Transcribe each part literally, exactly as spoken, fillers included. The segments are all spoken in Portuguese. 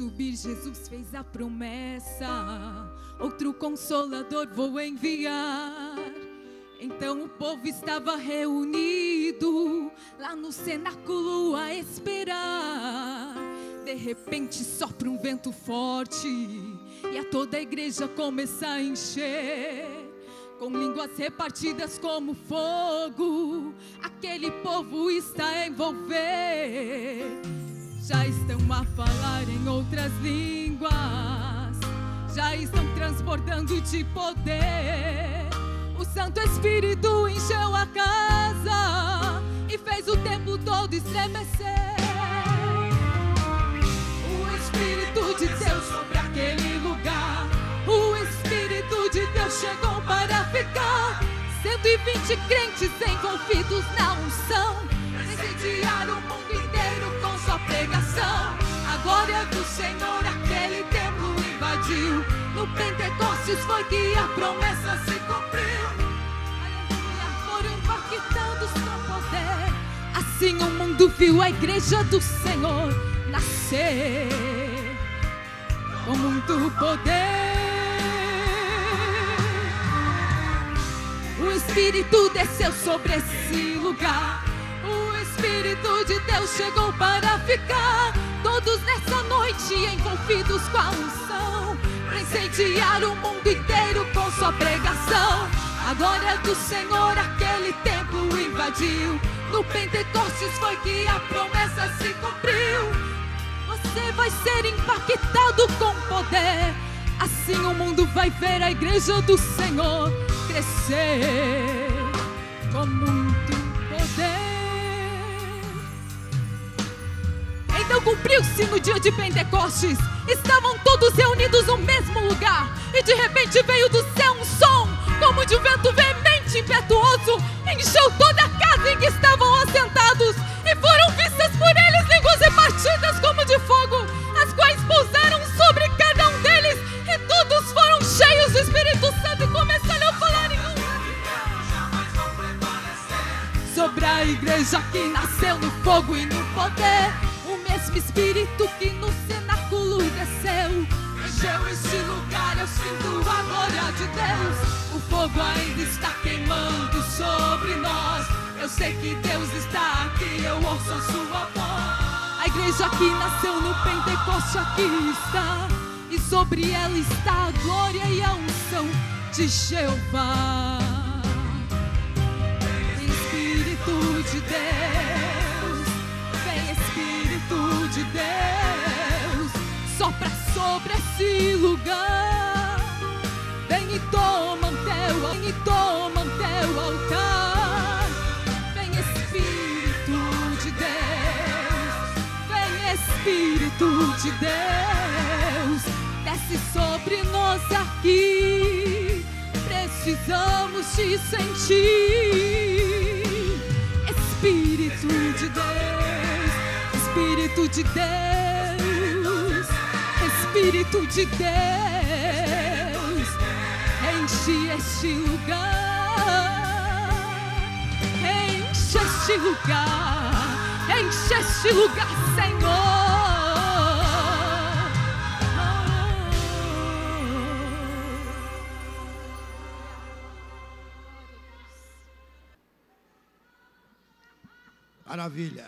subir, Jesus fez a promessa: outro consolador vou enviar. Então o povo estava reunido lá no cenáculo a esperar. De repente sopra um vento forte e a toda a igreja começa a encher, com línguas repartidas como fogo. Aquele povo está a envolver. Já estão a falar em outras línguas, já estão transbordando de poder. O Santo Espírito encheu a casa e fez o templo todo estremecer. O Espírito de Deus sobre aquele lugar, o Espírito de Deus chegou para ficar. Cento e vinte crentes envolvidos na unção, incendiar o mundo inteiro com sua pregação. A glória do Senhor aquele templo invadiu. No Pentecostes foi que a promessa se cumpriu. Aleluia, foram impactados com poder. Assim o mundo viu a igreja do Senhor nascer com muito poder. O Espírito desceu sobre esse lugar, o Espírito de Deus chegou para ficar. Todos nessa noite envolvidos com a unção, para incendiar o mundo inteiro com sua pregação. A glória do Senhor aquele templo invadiu. No Pentecostes foi que a promessa se cumpriu. Você vai ser impactado com poder. Assim o mundo vai ver a igreja do Senhor crescer com muito poder. Então cumpriu-se no dia de Pentecostes. Estavam todos reunidos no mesmo lugar, e de repente veio do céu um som como de um vento veemente e impetuoso. Encheu toda a casa em que estavam assentados, e foram vistas por eles línguas repartidas como de fogo, as quais pousaram sobre cada um deles, e todos foram cheios do Espírito Santo e começaram a falar em línguas. Sobre a igreja que nasceu no fogo e no poder, o mesmo Espírito que no cenáculo desceu, encheu este lugar. Eu sinto a glória de Deus. O fogo ainda está queimando sobre nós. Eu sei que Deus está aqui, eu ouço a sua voz. A igreja que nasceu no Pentecoste aqui está, e sobre ela está a glória e a unção de Jeová. Vem Espírito de Deus, vem Espírito de Deus, sopra sobre esse lugar. Vem e toma teu, vem e toma teu altar. Vem Espírito de Deus, vem Espírito de Deus, desce sobre nós aqui. Precisamos te sentir. Espírito de Deus, Espírito de Deus, Espírito de Deus, enche este lugar, enche este lugar, enche este lugar, Senhor. Maravilha.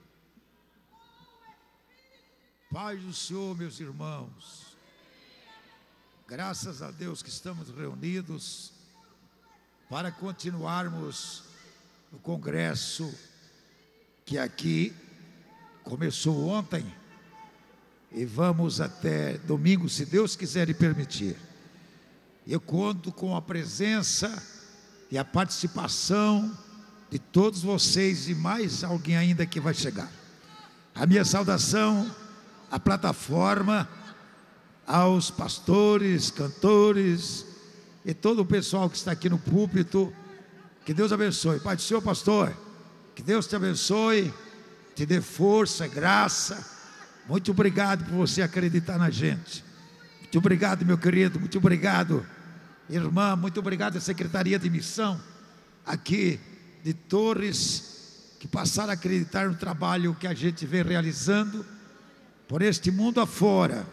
Paz do Senhor, meus irmãos. Graças a Deus que estamos reunidos para continuarmos o congresso que aqui começou ontem e vamos até domingo, se Deus quiser e permitir. Eu conto com a presença e a participação de todos vocês e mais alguém ainda que vai chegar. A minha saudação à plataforma, aos pastores, cantores e todo o pessoal que está aqui no púlpito. Que Deus abençoe. Pai do Senhor, pastor, que Deus te abençoe, te dê força, graça. Muito obrigado por você acreditar na gente. Muito obrigado, meu querido, muito obrigado, irmã, muito obrigado à Secretaria de Missão aqui de Torres, que passaram a acreditar no trabalho que a gente vem realizando. por este mundo afora.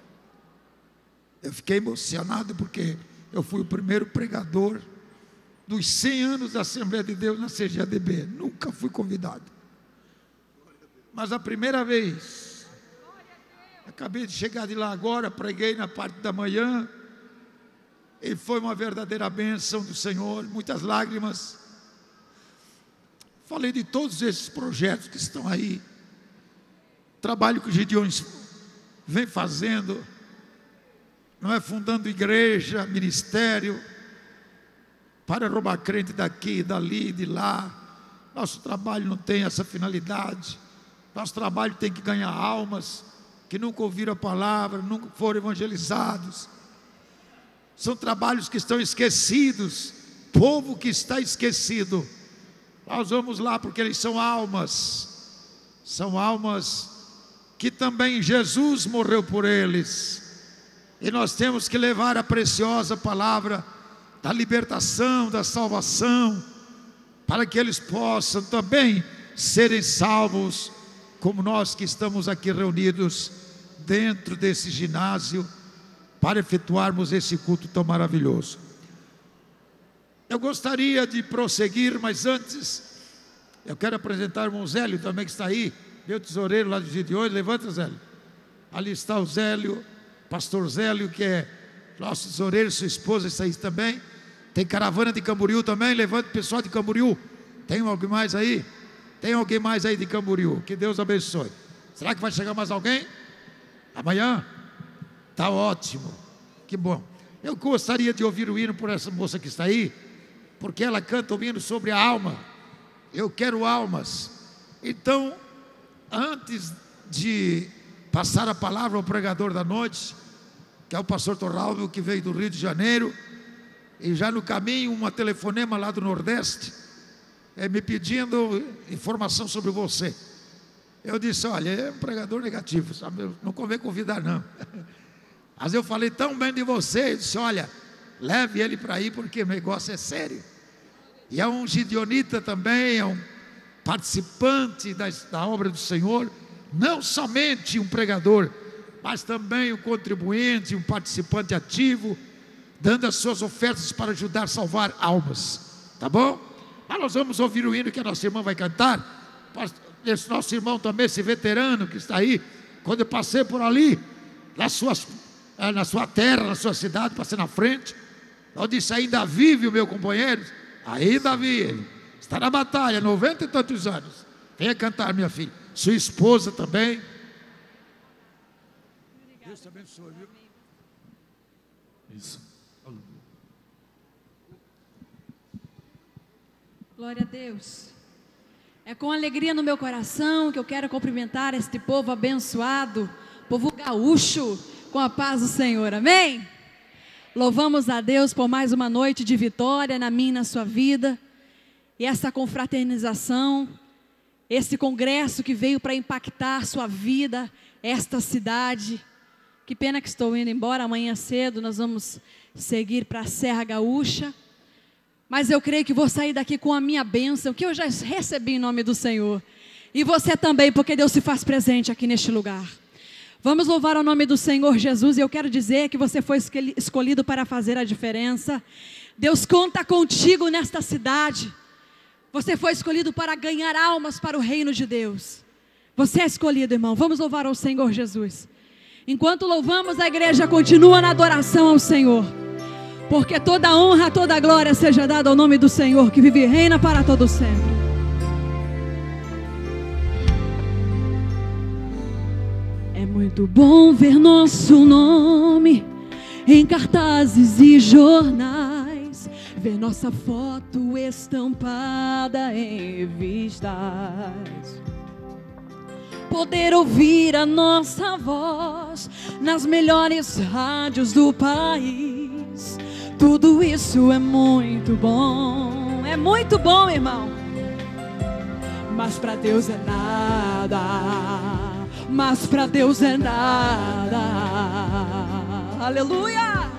Eu fiquei emocionado porque eu fui o primeiro pregador dos cem anos da Assembleia de Deus na C G A D B. Nunca fui convidado. Mas a primeira vez, acabei de chegar de lá agora, preguei na parte da manhã, e foi uma verdadeira bênção do Senhor, muitas lágrimas. Falei de todos esses projetos que estão aí, trabalho que o Gideon vem fazendo, não é, fundando igreja, ministério, para roubar crente daqui, dali, de lá. Nosso trabalho não tem essa finalidade. Nosso trabalho tem que ganhar almas que nunca ouviram a palavra, nunca foram evangelizados. São trabalhos que estão esquecidos, povo que está esquecido. Nós vamos lá porque eles são almas, são almas que também Jesus morreu por eles. E nós temos que levar a preciosa palavra da libertação, da salvação, para que eles possam também serem salvos, como nós que estamos aqui reunidos dentro desse ginásio, para efetuarmos esse culto tão maravilhoso. Eu gostaria de prosseguir, mas antes, eu quero apresentar o irmão Zélio também, que está aí, meu tesoureiro lá de Gideões. Levanta, Zélio. Ali está o Zélio, pastor Zélio, que é nosso tesoureiro, sua esposa está aí também. Tem caravana de Camboriú também. Levanta o pessoal de Camboriú. Tem alguém mais aí? Tem alguém mais aí de Camboriú? Que Deus abençoe. Será que vai chegar mais alguém? Amanhã? Está ótimo, que bom. Eu gostaria de ouvir o hino por essa moça que está aí, porque ela canta o hino sobre a alma. Eu quero almas. Então, antes de passar a palavra ao pregador da noite, que é o pastor Torraldo, que veio do Rio de Janeiro, e já no caminho uma telefonema lá do Nordeste, é, me pedindo informação sobre você. Eu disse: olha, é um pregador negativo, sabe? Não convém convidar não. Mas eu falei tão bem de você, eu disse: olha, leve ele para aí, porque o negócio é sério. E é um gideonita também, é um participante da, da obra do Senhor, não somente um pregador, mas também um contribuinte, um participante ativo, dando as suas ofertas para ajudar a salvar almas, tá bom? Mas nós vamos ouvir o hino que a nossa irmã vai cantar. Esse nosso irmão também, esse veterano que está aí, quando eu passei por ali, nas suas... na sua terra, na sua cidade, passei na frente, eu disse: ainda vive o meu companheiro? Ainda vive, está na batalha, noventa e tantos anos. Venha cantar, minha filha. Sua esposa também. Deus te abençoe, viu? Isso. Glória a Deus. É com alegria no meu coração que eu quero cumprimentar este povo abençoado, povo gaúcho, com a paz do Senhor, amém? Louvamos a Deus por mais uma noite de vitória na minha e na sua vida, e essa confraternização, esse congresso que veio para impactar sua vida, esta cidade. Que pena que estou indo embora, amanhã cedo nós vamos seguir para a Serra Gaúcha, mas eu creio que vou sair daqui com a minha bênção, que eu já recebi em nome do Senhor, e você também, porque Deus se faz presente aqui neste lugar. Vamos louvar o nome do Senhor Jesus, e eu quero dizer que você foi escolhido para fazer a diferença. Deus conta contigo nesta cidade. Você foi escolhido para ganhar almas para o reino de Deus. Você é escolhido, irmão. Vamos louvar ao Senhor Jesus. Enquanto louvamos, a igreja continua na adoração ao Senhor, porque toda honra, toda glória seja dada ao nome do Senhor, que vive e reina para todo sempre. É muito bom ver nosso nome em cartazes e jornais, ver nossa foto estampada em revistas, poder ouvir a nossa voz nas melhores rádios do país. Tudo isso é muito bom, é muito bom, irmão. Mas para Deus é nada, mas para Deus é nada. Aleluia!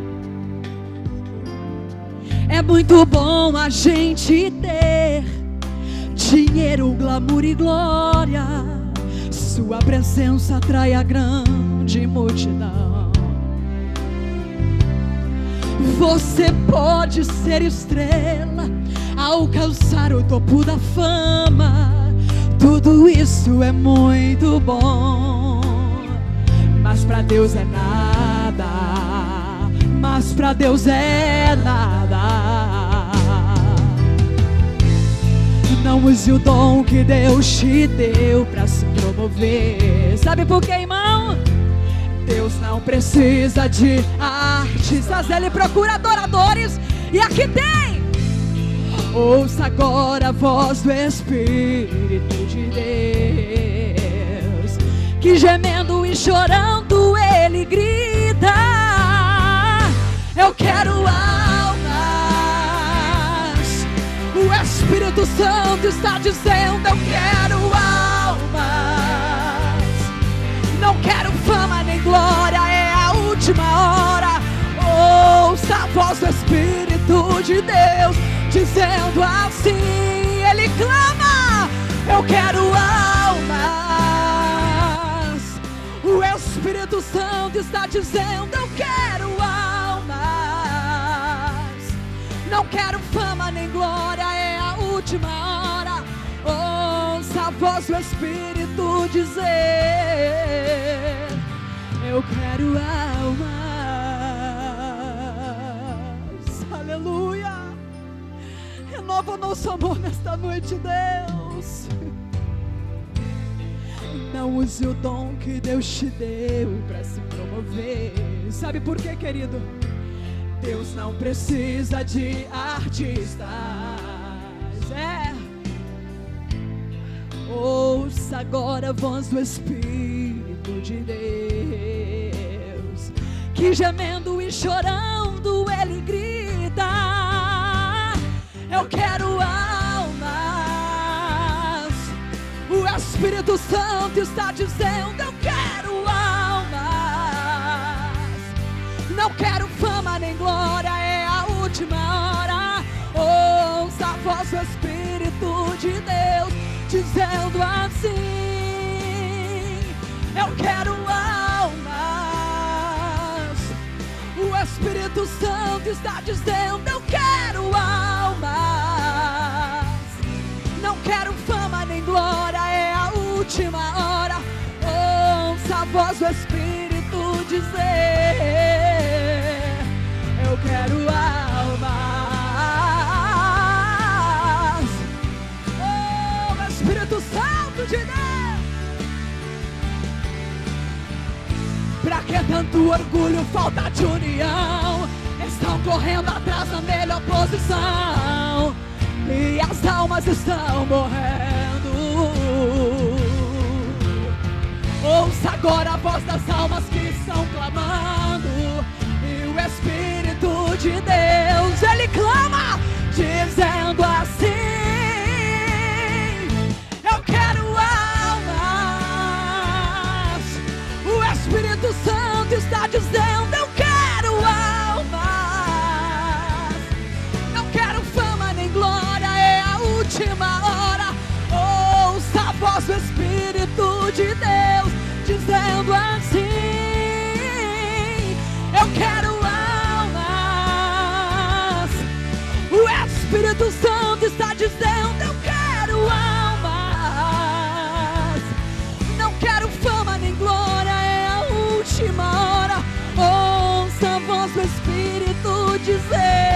É muito bom a gente ter dinheiro, glamour e glória, Sua presença atrai a grande multidão. Você pode ser estrela, alcançar o topo da fama. Tudo isso é muito bom, mas pra Deus é nada. Mas pra Deus é nada. Não use o dom que Deus te deu pra se promover. Sabe por quê, irmão? Deus não precisa de artistas, Ele procura adoradores. E aqui tem. Ouça agora a voz do Espírito de Deus, que gemendo e chorando Ele grita: eu quero almas. O Espírito Santo está dizendo: eu quero almas. Não quero fama nem glória, é a última hora. Ouça a voz do Espírito de Deus dizendo assim, Ele clama: eu quero almas. O Espírito Santo está dizendo: eu quero almas. Não quero fama nem glória, é a última hora. Ouça a voz do Espírito dizer: eu quero almas. Aleluia. Renova nosso amor nesta noite, Deus. Não use o dom que Deus te deu para se promover. Sabe por quê, querido? Deus não precisa de artistas. É. Ouça agora a voz do Espírito de Deus, que gemendo e chorando Ele grita: eu quero almas. O Espírito Santo está dizendo: eu quero almas. Não quero fama nem glória, é a última hora. Ouça a voz do Espírito de Deus dizendo assim: eu quero almas. O Espírito Santo está dizendo: eu quero almas. Não quero fama nem glória, é a última hora. Ouça a voz do Espírito dizer: eu quero almas. Oh, Espírito Santo de Deus. Pra que tanto orgulho, falta de união? Estão correndo atrás da melhor posição e as almas estão morrendo. Ouça agora a voz das almas que estão clamando, e o Espírito de Deus, Ele clama, dizendo assim: eu quero almas. O Espírito Santo está dizendo: eu quero almas. Não quero fama nem glória, é a última hora. Ouça a voz do Espírito de Deus dizendo assim: eu quero almas. O Espírito Santo está dizendo: eu quero almas. Não quero fama nem glória, é a última hora. Ouça a voz do Espírito dizer: